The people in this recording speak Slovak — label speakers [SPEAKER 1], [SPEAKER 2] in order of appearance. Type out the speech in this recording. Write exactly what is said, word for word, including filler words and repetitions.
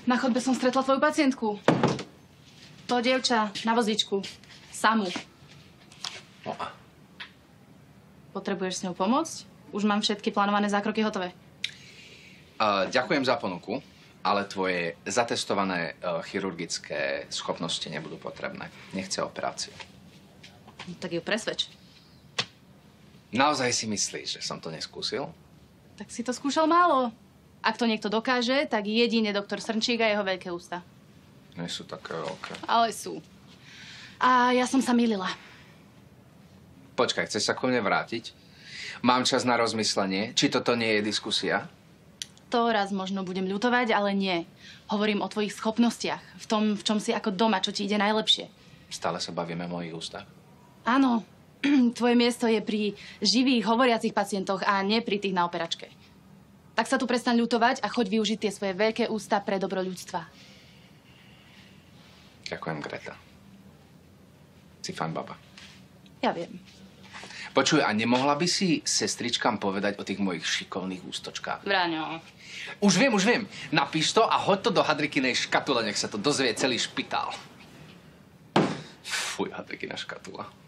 [SPEAKER 1] Na chodbe som stretla tvoju pacientku. To dievča na vozíčku. Samu.
[SPEAKER 2] No a?
[SPEAKER 1] Potrebuješ s ňou pomôcť? Už mám všetky plánované zákroky hotové.
[SPEAKER 2] Uh, ďakujem za ponuku, ale tvoje zatestované uh, chirurgické schopnosti nebudú potrebné. Nechce operáciu.
[SPEAKER 1] No, tak ju presvedč.
[SPEAKER 2] Naozaj si myslíš, že som to neskúsil?
[SPEAKER 1] Tak si to skúšal málo. Ak to niekto dokáže, tak jedine doktor Srnčík a jeho veľké ústa.
[SPEAKER 2] Nie sú také veľké.
[SPEAKER 1] Ale sú. A ja som sa mýlila.
[SPEAKER 2] Počkaj, chceš sa ku mne vrátiť? Mám čas na rozmyslenie, či toto nie je diskusia?
[SPEAKER 1] To raz možno budem ľutovať, ale nie. Hovorím o tvojich schopnostiach. V tom, v čom si ako doma, čo ti ide najlepšie.
[SPEAKER 2] Stále sa bavíme o mojich ústach.
[SPEAKER 1] Áno. Tvoje miesto je pri živých, hovoriacich pacientoch a nie pri tých na operačke. Tak sa tu prestaň ľutovať a choď využiť tie svoje veľké ústa pre dobro ľudstva.
[SPEAKER 2] Ďakujem, Greta. Si fajn baba.
[SPEAKER 1] Ja viem.
[SPEAKER 2] Počuj, a nemohla by si sestričkám povedať o tých mojich šikovných ústočkách?
[SPEAKER 1] Bráňo.
[SPEAKER 2] Už viem, už viem. Napíš to a hoď to do Hadrikinej škatule, nech sa to dozvie celý špitál. Fuj, Hadrikina škatula.